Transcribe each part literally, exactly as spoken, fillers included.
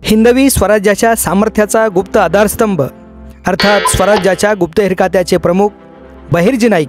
हिंदवी स्वराज्याच्या सामर्थ्याचा गुप्त आधारस्तंभ अर्थात स्वराज्याच्या गुप्तहेर खात्याचे प्रमुख बहिर्जी नाईक।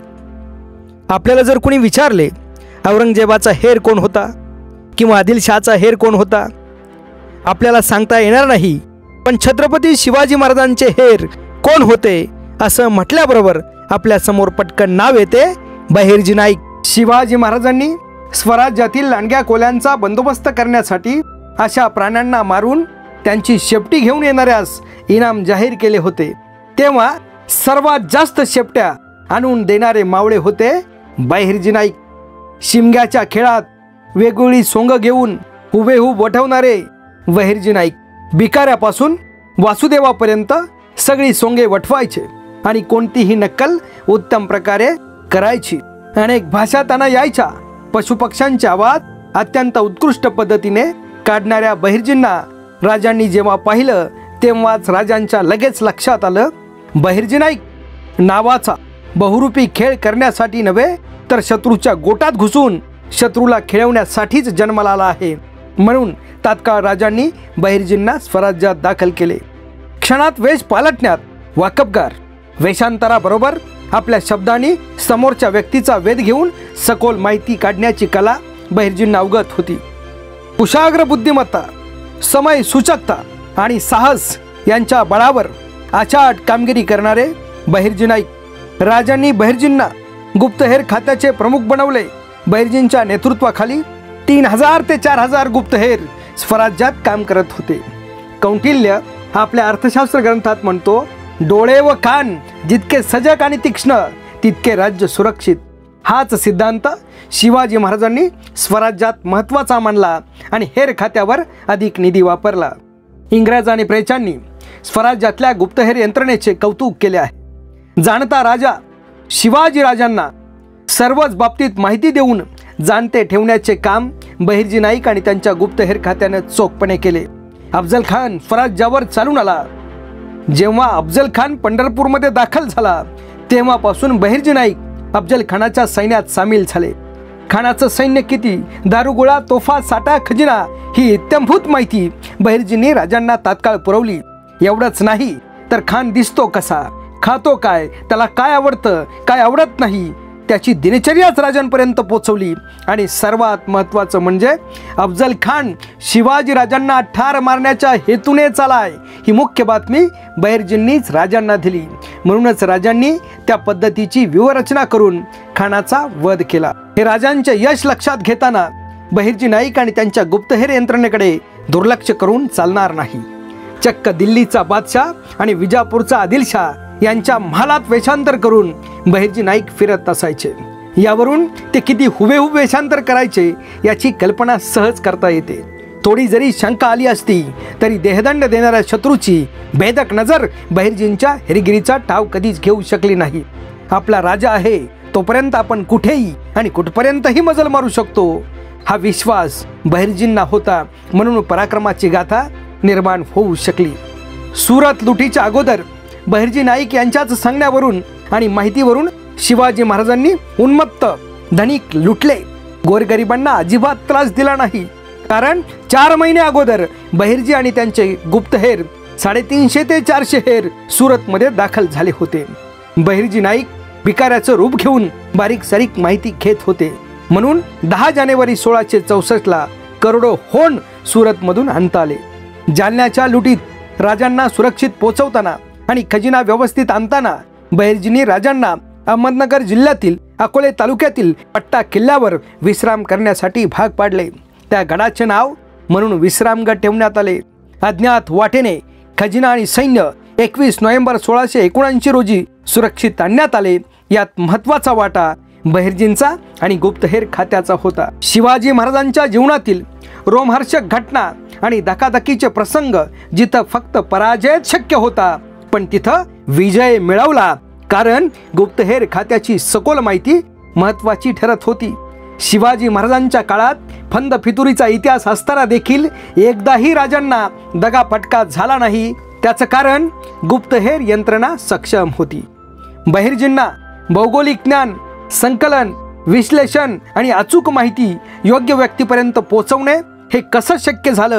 आपल्याला जर कोणी विचारले औरंगजेबाचा हेर कोण होता किंवा आदिलशहाचा हेर कोण होता, आपल्याला सांगता येणार नाही, पण छत्रपती शिवाजी महाराजांचे हेर कोण होते असं म्हटल्याबरोबर आपल्या समोर पटकन नाव येते बहिर्जी नाईक। शिवाजी महाराजांनी स्वराज्यातील लांडग्या कोल्यांचा बंदोबस्त करण्यासाठी अशा प्राण्यांना मारून त्यांची शेपटी घेऊन येणाऱ्यास इनाम जाहीर केले होते। तेव्हा सर्वात जास्त शेपट्या आणून देणारे मावळे होते बहिर्जी नाईक। शिमग्याच्या खेळात वेगवेगळी सोंग घेऊन हुबेहूब वठवणारे बहिर्जी नाईक भिकाऱ्यापासून वासुदेवापर्यंत सगळी सोंगे वठवायचे आणि कोणतीही नक्कल उत्तम प्रकारे करायची। अनेक भाषा त्यांना यायच्या। पशुपक्ष्यांचे आवाज अत्यंत उत्कृष्ट पद्धतीने काढणाऱ्या बहिर्जींना राजांनी जेव्हा पाहिलं तेव्हाच राजांच्या लगेच लक्षात आलं, बहिर्जी नाईक नावाचा बहुरूपी खेळ करण्यासाठी नव्हे तर शत्रूच्या गोटात घुसून शत्रूला खेळवण्यासाठीच जन्माला आला आहे। म्हणून तात्काळ राजांनी बहिर्जींना स्वराज्यात दाखल केले। क्षणात वेश पालटण्यात वाकबगार वेशांतराबरोबर आपल्या शब्दांनी समोरच्या व्यक्तीचा वेध घेऊन सखोल माहिती काढण्याची कला बहिर्जींना अवगत होती। कुशाग्र बुद्धिमत्ता, समय सूचकता आणि साहस यांच्या बळावर अचाट कामगिरी करणारे बहिर्जी नाईक। राजांनी बहिर्जींना गुप्तहेर खात्याचे प्रमुख बनवले। बहिर्जींच्या नेतृत्वाखाली तीन हजार ते चार हजार गुप्तहेर स्वराज्यात काम करत होते। कौटिल्य आपल्या अर्थशास्त्र ग्रंथात म्हणतो, डोळे व कान जितके सजग आणि तीक्ष्ण तितके राज्य सुरक्षित। हाच सिद्धांत शिवाजी महाराजांनी स्वराज्यात महत्त्वाचा मानला आणि हेर खात्यावर अधिक निधी वापरला। इंग्रज आणि फ्रेंचांनी स्वराज्यातल्या गुप्तहेर यंत्रणेचे कौतुक केले आहे। जाणता राजा शिवाजी राजांना सर्वच बाबतीत माहिती देऊन जाणते ठेवण्याचे काम बहिर्जी नाईक आणि त्यांच्या गुप्तहेर खात्याने चोखपणे केले। अफजल खान स्वराज्यावर चालून आला। जेव्हा अफजल खान पंढरपूरमध्ये दाखल झाला तेव्हापासून बहिर्जी नाईक अफजल खानाच्या सैन्यात सामील झाले। खानाचं सैन्य किती, दारुगोळा, तोफा, साठा, खजिना ही इत्थंभूत माहिती बहिर्जींनी राजांना तात्काळ पुरवली। एवढंच नाही तर खान दिसतो कसा, खातो काय, त्याला काय आवडतं काय आवडत नाही त्याची दिनचर्याच राजांपर्यंत पोहोचवली। आणि सर्वात महत्त्वाचं म्हणजे अफजल खान शिवाजी राजांना ठार मारण्याच्या हेतूने चालाय ही मुख्य बातमी बहिर्जींनीच राजांना दिली। म्हणूनच राजांनी त्या पद्धतीची व्यूहरचना करून खानाचा वध केला। हे राजांचे यश लक्षात घेताना बहिर्जी नाईक आणि त्यांच्या गुप्तहेर यंत्रणेकडे दुर्लक्ष करून चालणार नाही। चक्क दिल्लीचा बादशाह आणि विजापूरचा आदिलशाह यांच्या महालात वेषांतर करून बहिर्जी नाईक फिरत असायचे। यावरून ते किती हुबेहूब वेषांतर करायचे याची कल्पना सहज करता येते। थोडी जरी शंका आली असती तरी देहदंड देणाऱ्या शत्रूची भेदक नजर बहिर्जींच्या हेरगिरीचा ठाव कधीच घेऊ शकली नाही। आपला राजा आहे तोपर्यंत आपण कुठेही आणि कुठपर्यंतही मजल मारू शकतो हा विश्वास बहिर्जींना होता। म्हणून पराक्रमाची गाथा निर्माण होऊ शकली। सुरत लुटीच्या अगोदर बहिर्जी नाईक यांच्याच सांगण्यावरून आणि माहितीवरून शिवाजी महाराजांनी उन्मत्त धनिक लुटले। गोरगरिबांना अजिबात त्रास दिला नाही, कारण चार महिने अगोदर बहिर्जी आणि त्यांचे गुप्तहेर साडेतीनशे ते चारशे हेर सुरतमध्ये दाखल झाले होते। बहिर्जी नाईक भिकाऱ्याचं रूप घेऊन बारीक सारीक माहिती घेत होते। म्हणून दहा जानेवारी सोळाशे चौसष्ट ला करोडो होन सुरतमधून आणता आले। जालन्याच्या लुटीत राजांना सुरक्षित पोहोचवताना आणि खजिना व्यवस्थित आणताना बहिर्जींनी राजांना अहमदनगर जिल्ह्यातील अकोले तालुक्यातील पट्टा किल्ल्यावर विश्राम करण्यासाठी भाग पाडले। त्या गडाचे नाव म्हणून विश्रामगड ठेवण्यात आले। अज्ञात वाटेने खजिना आणि सैन्य एकवीस नोव्हेंबर सोळाशे एकोणऐंशी रोजी सुरक्षित आणण्यात आले। यात महत्त्वाचा वाटा बहिर्जींचा आणि गुप्तहेर खात्याचा होता। शिवाजी महाराजांच्या जीवनातील रोमहर्षक घटना आणि धकाधकीचे प्रसंग जिथं फक्त पराजय शक्य होता पण तिथं विजय मिळवला, कारण गुप्तहेर खात्याची सखोल माहिती महत्त्वाची ठरत होती। शिवाजी महाराजांच्या काळात फंद फितुरीचा इतिहास असताना देखील एकदाही राजांना दगाफटका झाला नाही। त्याचं कारण गुप्तहेर यंत्रणा सक्षम होती। बहिर्जींना भौगोलिक ज्ञान, संकलन, विश्लेषण आणि अचूक माहिती योग्य व्यक्तीपर्यंत पोहोचवणे हे कसं शक्य झालं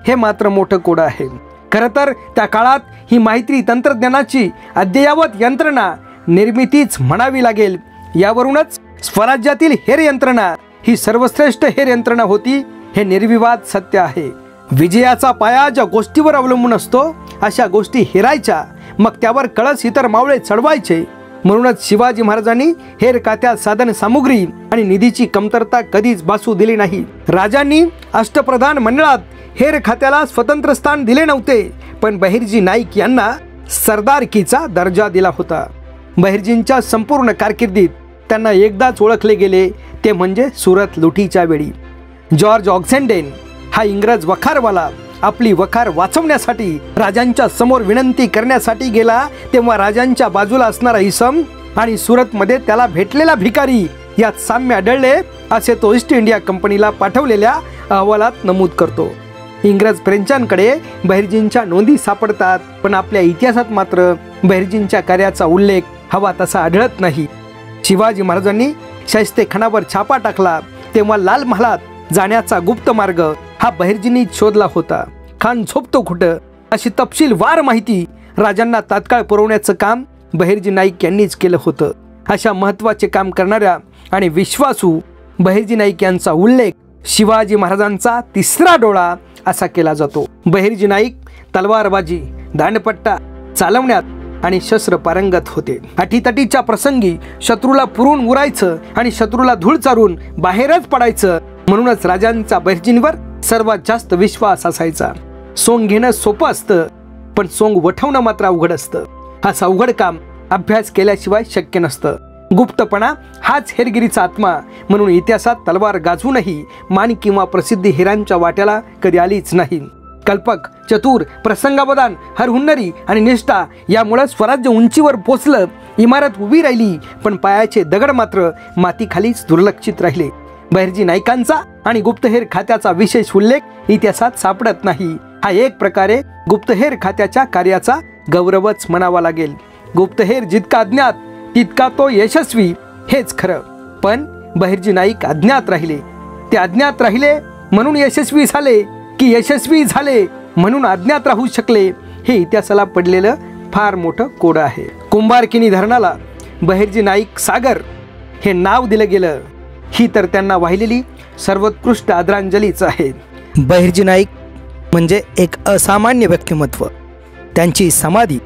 हे मात्र मोठं कोडं आहे. खरं तर त्या काळात ही माहिती तंत्रज्ञानाची अद्ययावत यंत्रणा निर्मितीच म्हणावी लागेल. यावरूनच स्वराज्यातील हेर यंत्रणा ही सर्वश्रेष्ठ हेर यंत्रणा होती हे निर्विवाद सत्य आहे. विजयाचा पाया ज्या गोष्टीवर अवलंबून असतो अशा गोष्टी हेरायच्या, मग त्यावर कळस इतर मावळे चढवायचे. म्हणूनच शिवाजी महाराजांनी हेर खात्यात साधन सामुग्री आणि निधीची कमतरता कधीच भासू दिली नाही. राजांनी अष्टप्रधान मंडळात हेर खात्याला स्वतंत्र स्थान दिले नव्हते, पण बहिर्जी नाईक यांना सरदारकीचा दर्जा दिला होता. बहिर्जींच्या संपूर्ण कारकिर्दीत त्यांना एकदाच ओळखले गेले, ते म्हणजे सुरत लुटीच्या वेळी. जॉर्ज ऑक्झेंडेन हा इंग्रज वखारवाला आपली वखार वाचवण्यासाठी राजांच्या समोर विनंती करण्यासाठी गेला, तेव्हा राजांच्या बाजूला असणारा इसम आणि सुरतमध्ये त्याला भेटलेला भिकारी यात साम्य आढळले, असे तो ईस्ट इंडिया कंपनीला पाठवलेल्या अहवालात नमूद करतो. इंग्रज फ्रेंचांकडे बहिर्जींच्या नोंदी सापडतात, पण आपल्या इतिहासात मात्र बहिर्जींच्या कार्याचा उल्लेख हवा तसा आढळत नाही. शिवाजी महाराजांनी शाहिस्तेखानावर छापा टाकला तेव्हा लाल महालात जाण्याचा गुप्त मार्ग हा बहिर्जींनी शोधला होता. खान झोपतो कुठं अशी तपशीलवार माहिती राजांना तात्काळ पुरवण्याचं काम बहिर्जी नाईक यांनीच केलं होतं. अशा महत्त्वाचे काम करणाऱ्या आणि विश्वासू बहिर्जी नाईक यांचा उल्लेख शिवाजी महाराजांचा तिसरा डोळा असा केला जातो. बहिर्जी नाईक तलवारबाजी, दांडपट्टा चालवण्यात आणि शस्त्र पारंगत होते. अटीतटीच्या प्रसंगी शत्रूला पुरून उरायचं आणि शत्रूला धूळ चारून बाहेरच पडायचं, म्हणूनच राजांचा बहिर्जींवर सर्वात जास्त विश्वास असायचा. सोंग घेणं सोपं असतं, पण सोंग वठवणं मात्र अवघड असतं. असं अवघड काम अभ्यास केल्याशिवाय शक्य नसतं. गुप्तपणा हाच हेरगिरीचा आत्मा, म्हणून इतिहासात तलवार गाजवूनही मान किंवा प्रसिद्धी हेरांच्या वाट्याला कधी आलीच नाही. कल्पक, चतुर, प्रसंगावधान, हरहुन्नरी आणि निष्ठा यामुळे स्वराज्य उंचीवर पोचलं. इमारत उभी राहिली, पण पायाचे दगड मात्र मातीखालीच दुर्लक्षित राहिले. बहिर्जी नाईकांचा आणि गुप्तहेर खात्याचा विशेष उल्लेख इतिहासात सापडत नाही. हा एक प्रकारे गुप्तहेर खात्याच्या कार्याचा गौरवच म्हणावा लागेल. गुप्तहेर जितका अज्ञात तितका तो यशस्वी, हेच खरं. पण बहिर्जी नाईक अज्ञात राहिले. ते अज्ञात राहिले म्हणून यशस्वी झाले, की यशस्वी झाले म्हणून अज्ञात राहू शकले, हे इतिहासाला पडलेलं फार मोठं कोडं आहे. कुंभारकिनी धरणाला बहिर्जी नाईक सागर हे नाव दिलं गेलं, ही तर त्यांना वाहिलेली सर्वोत्कृष्ट आदरांजलीच आहे. बहिर्जी नाईक म्हणजे एक असामान्य व्यक्तिमत्व. त्यांची समाधी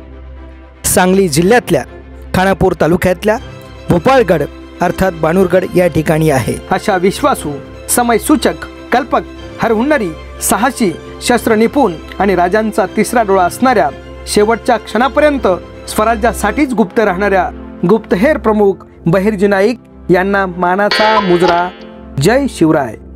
सांगली जिल्ह्यातल्या खानापूर तालुक्यातल्या भोपाळगड अर्थात बाणूरगड या ठिकाणी आहे. अशा विश्वासू, समयसूचक, कल्पक, हरहुन्नरी, साहसी, शस्त्र निपुण आणि राजांचा तिसरा डोळा असणाऱ्या, शेवटच्या क्षणापर्यंत स्वराज्यासाठीच गुप्त राहणाऱ्या गुप्तहेर प्रमुख बहिर्जी नाईक यांना मानाचा मुजरा. जय शिवराय.